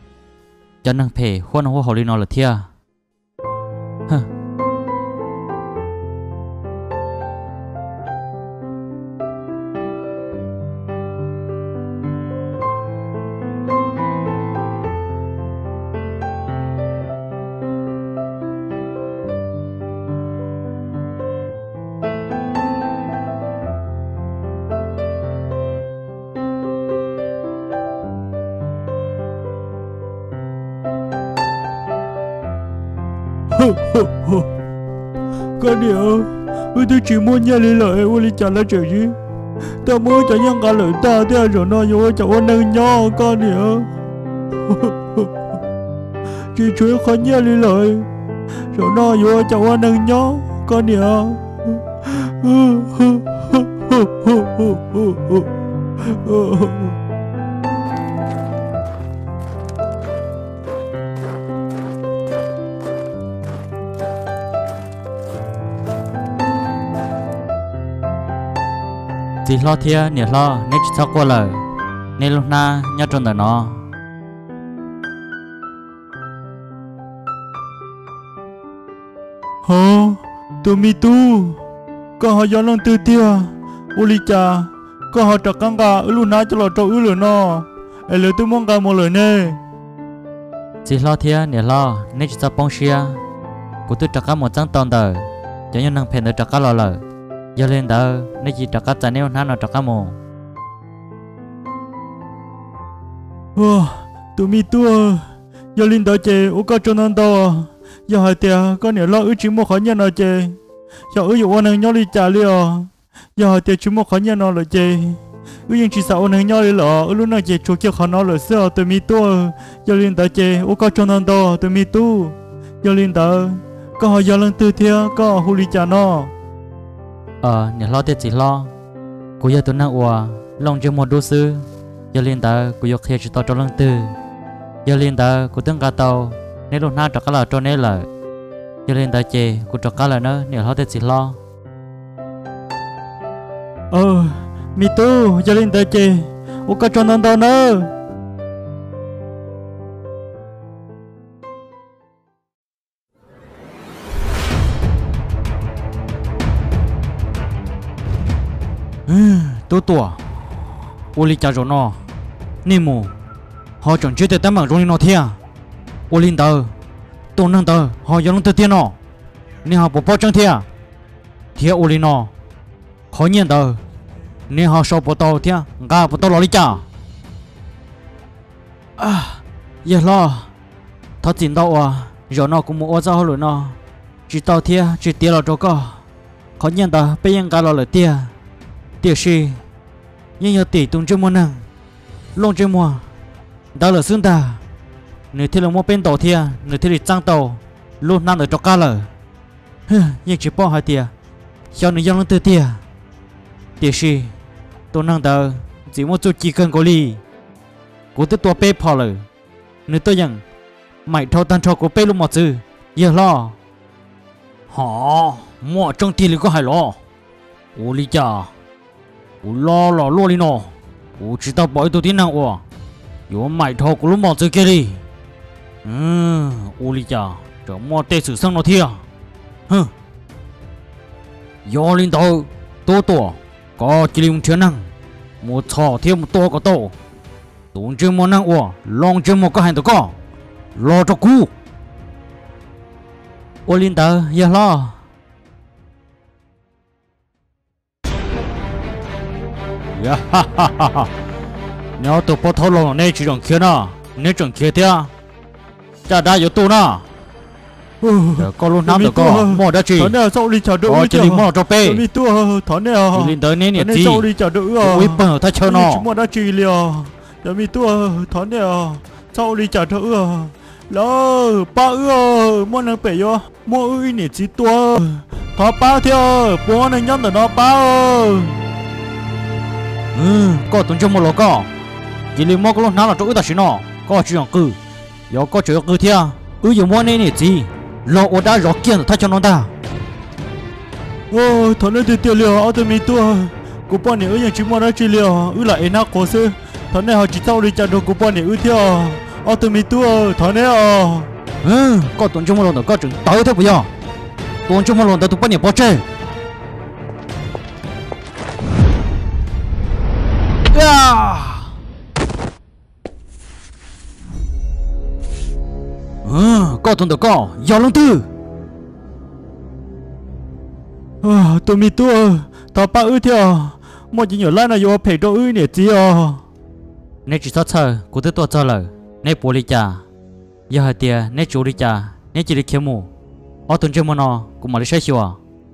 cho năng phê khuôn hoa hồ li nó là thia hơ Con điệu tôi chỉ muốn nhà lý lợi ô lý chả là chuyện gì ta muốn cho nhân cả lợi ta thế rồi nó vô cho ô nâng nhỏ con điệu chỉ chuyện khó nhà lý lợi rồi nó vô cho ô nâng nhỏ con điệu chỉ lo thia nhẹ lo nên chỉ sao qua lời nên lúc na nhớ trong đời nó hả tụi mi tu có họ do lần tư tia uli cha có họ trật căng cả lu na cho lo trâu lu nó ai lời tôi mong cả một lời nè chỉ lo thia nhẹ lo nên chỉ sao bông xia của tôi trắc một张toàn đời cho nhân năng phèn được trắc lo lời giờ lên đó nên chỉ trắc cá nếu nó nó trắc mồ tụi mi tu giờ lên đó chơi ô có cho nên đó giờ hai tia có nhớ lo ước chỉ một khó nhân nào chơi giờ ước dụ anh nhau đi trả liền giờ hai tia chỉ một khó nhân nào là chơi ước nhưng chỉ sợ anh nhau đi lọ lúc nào chơi chỗ kia khó nó là sao tụi mi tu giờ lên đó chơi ô có cho nên đó tụi mi tu giờ lên đó có họ giờ lên tư thia có huli trả nó nhớ lo tiệt chỉ lo cô giờ tôi năng ua lòng chưa một đôi sư giờ lên đó cô giờ khi chỉ tao cho lăng tư giờ lên đó cô tương cả tàu nếu lúc nào trắc là cho nên là giờ lên đó chê cô trắc là nữa nhớ lo tiệt chỉ lo mi tu giờ lên đó chê ô có cho nên đó nữa tôi tủa ô li cha rồi nó nêm mù họ chẳng chơi tới tấm bằng rồi nó thia ô linh tờ tôi nâng tờ họ giống tờ tiền nó nên họ bỏ trăng thia thia ô li nó khó nhận tờ nên họ sau bỏ tàu thia gà bỏ tàu lo li cha giờ lo thật chính đâu rồi nó cũng mua ra rồi nó chỉ tàu thia chỉ tiền là cho có khó nhận tờ bây giờ gà lo là tiền tiếc gì nhưng nhờ tỷ tung cho món năng lông cho mùa đó là xương ta người thì là mua bên tàu thia người thì là trang tàu luôn năng ở trong cá lở nhưng chỉ bỏ hai tia cho người dân từ tia tiếc gì tôi năng tờ chỉ một chút chỉ cần có ly cố tiếp tua bê phò lở người tôi nhận mày thâu tan cho của bê luôn một chữ giờ lo họ mua trong tiền thì có hay lo ô lý cha ô lo lo đi nó ô chỉ tao bỏ tôi tiếng nào ô yo mày thâu của lúc một chữ kia đi ô lý cha cho mua tê sử sang nó thia yo lên tàu tô có chỉ dùng chuyên năng một thọ thêm một tô có tô tốn chưa món năng ô long chưa một cái hành tao có lo cho cú ô lên tàu giờ lo nếu tôi bỏ thâu lòng này chỉ dùng kia nè nếu dùng kia thế cha đã có tu nè có luôn năm được có mua đã chỉ thằng nào sau đi chào đỡ có chỉ mua cho pe đi tua thằng nào lên tới nên nhiệt gì sau đi chào đỡ ui bờ thay cho nó mua đã chỉ liền để mi tua thằng nào sau đi chào đỡ lo ba mua nó bể vô mua ui nhiệt gì tua thọ ba theo bố này nhắm được nó ba có tuần trong một lỗ có chỉ lấy mua có lúc nào là chỗ ta xin nó có chuyện cử có chuyện cử theo dùng mua nên nhiệt gì lo ở đã rõ kiện thay cho nó ta thằng này thì tiêu liều ở từ mi tua của bọn này ở nhà chỉ mua đã chỉ liều lại na cổ sư thằng này họ chỉ sau đi chặt đồ của bọn này theo ô tụi mình thọ nè có tuần chung một lần có chừng tới thế bây giờ tuần chung một lần tụi bắt nhập bao chơi có tuần có gió lông tư tụi mình thọ ba theo một chỉ nhỏ lại là vô phải đồ nè chị nè chỉ sát sờ của tôi cho lời nè bố đi cha giờ hai tia nè chú đi cha nè chỉ đi kiếm mù ở tuần trước mà nó cũng mà đi sai xíu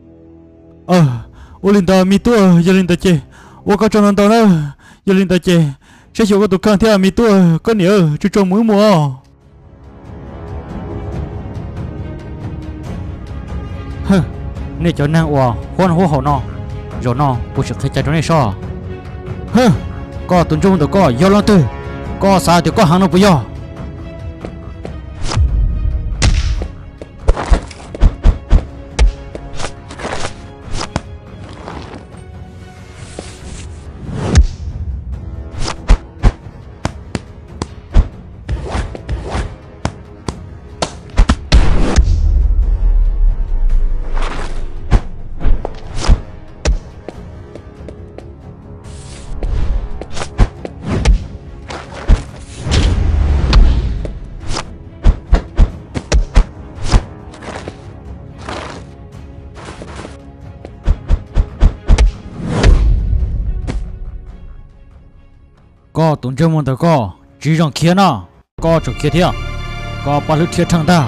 ô linh ta mi giờ linh ta chơi ô có cho nó tao nữa giờ linh ta chơi sai xíu có tụi con theo mi có nhớ chú trông mũi mùa nè cho nàng ủa hoan hô hậu nó rồi nó bố sẽ thấy chạy trong này sao có tuần trước có giờ lon tư có sao thì có hàng nó bây giờ có tuần trước một có chỉ rằng kia nào có chỗ kia theo có ba lứa kia thằng ta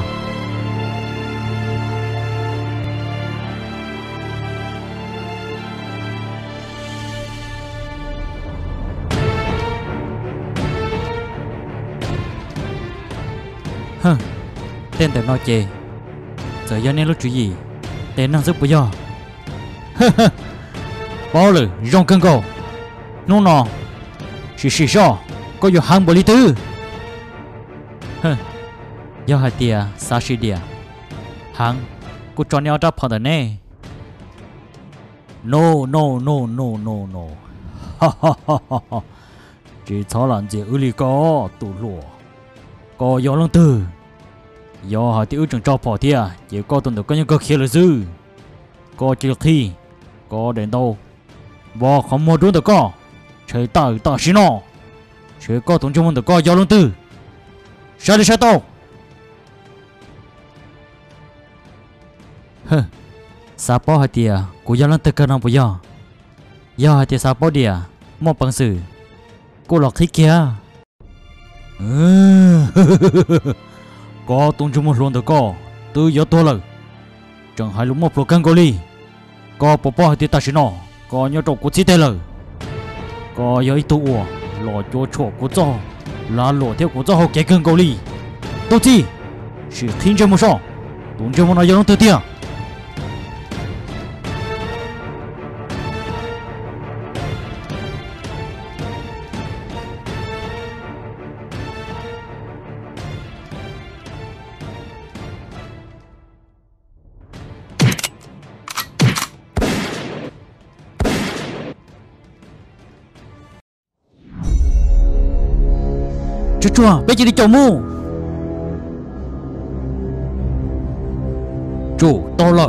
tên tự nói chê giờ giờ nên lúc chuyện gì tên năng giúp bây giờ bao lử rong cân cầu nó nọ chỉ sao có nhiều hàng bồ lý tư do hai tia sa sĩ địa hàng cô cho nhau ra phòng đó nè no chỉ cho làm gì ư li có tụ lụa có gió lăng tư do hai tia ư chẳng cho bỏ tia chỉ có tuần được có những cơ kia là dư có chỉ khi có đến đâu và không mua đúng được có chơi ta xin nó chơi có同志们的高摇龙tử啥里啥到sao bỏ hai tia của摇龙tử cái nào bây giờ giờ hai tia sao bỏ đi một bằng sự cô lọt khí kia có同志们luôn được có từ giờ tôi là chẳng hay lúc một lô căng cô li có bỏ hai tia ta xin nó có nhớ trộn của chi tê lời có yếu tụ lò cho chỗ của cho là lò theo của cho họ cái cơn cầu lì tôi chi chỉ thiên cho một số đúng cho một nói giống tự tiền chua bây giờ đi chầu mu chủ to lợ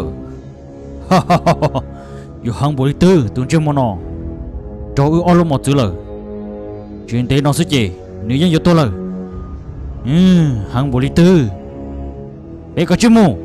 dù hàng bồi tư tuần trước món nọ cho ư alo một chữ lợ chuyện thế nó sẽ chỉ nếu như to lợ hàng bồi tư bây có chữ mu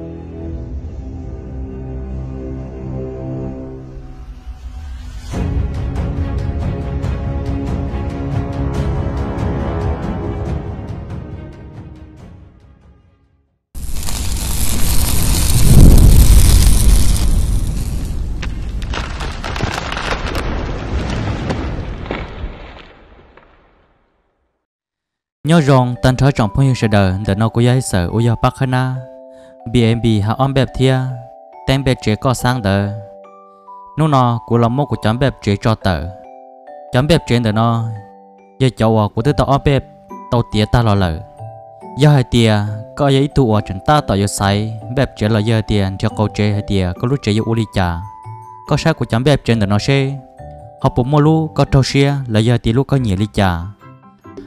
nhớ rằng tan thở trong phong yêu sẽ đời để nó có giải sợ uya bắc hana bnb hạ on bẹp thia tên bẹp trẻ có sang đời nó nó của làm mốt của chấm bẹp trẻ cho tờ chấm bẹp trẻ để nó giờ cháu của tôi tao on bẹp tao tía ta lo lợ giờ hai tía có giấy tụ ở trên ta tao giờ say bẹp trẻ là giờ tiền cho câu trẻ hai tía có lúc trẻ giờ uli trà có sai của chấm bẹp trẻ để nó xe họ bụng mua lu có trâu xe là giờ tía lúc có nhiều ly trà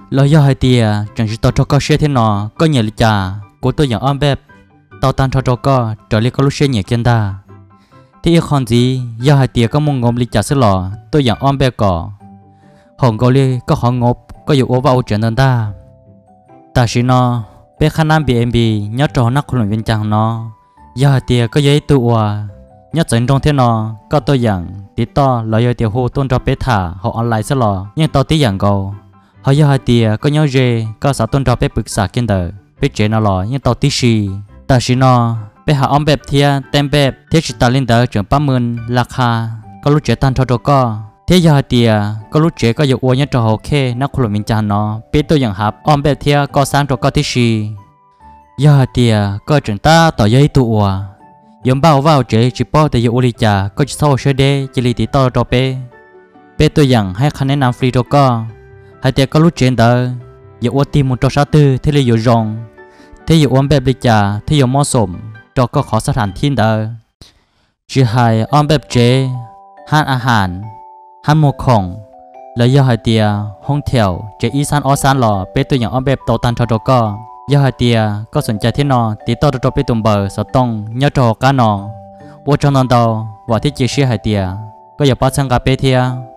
lo do hai tia chẳng chỉ tao cho có xe thế nọ có nhẹ lịch trà của tôi dạng om bẹp tao tan cho có trở lại có lúc xe nhẹ kiên ta thì yêu con gì do hai tia có mong ngom lịch trà sẽ lò tôi dạng om bẹp cỏ hồng cầu li có họ ngộp có dụ ô vào chuyện đơn ta ta chỉ nó bé khả năng bị em bị nhớ trò nát khôn viên chẳng nó do hai tia có giấy tụ nhớ dẫn trong thế nó có tôi dạng tí to là do tiểu hồ tôn cho bé thả họ online sẽ lò nhưng tao tí dạng cầu họ do hai tia có nhớ gì có sao tôn cho bé bực xả kiên đời bé chế nó lò nhưng tao tí xì ta chỉ nó bé hạ om bẹp thia tem bẹp thế chỉ ta lên tới trường 30 lạc hà có lúc chế tan cho có thế giờ tia có lúc chế có dụ uo nhớ trò hồ khê nó khổ mình chán nó bé tôi dạng hạp om bẹp thia có sáng cho có tí xì giờ tia có trường ta tỏ giấy tụ yếm bao vào chế chỉ bỏ tại dụ li trà có chỉ sau sơ đê chỉ li tí to cho bé tôi dạng hay khăn nam free cho có hai tia có lúc trên đó dụ uo tìm một trò sát tư thế li dụ rong thế dụ om bẹp li trà thế dụ mò sổm cho có khó sát hẳn thiên đó chỉ hai om bẹp chế hanอาหารhan một khổng là do hai tia hong theo chế y san o san lò bé tôiอย่างom bẹp tàu tan cho có do hai tia cóสนใจที่นอตีต่อตัวไปตุ่มเบอร์สตงเนื้อจอกันนอวัวจอนนอนเตาว่าที่เจี๊ยบhai tiaก็อย่าป้าช่างกับเปเทีย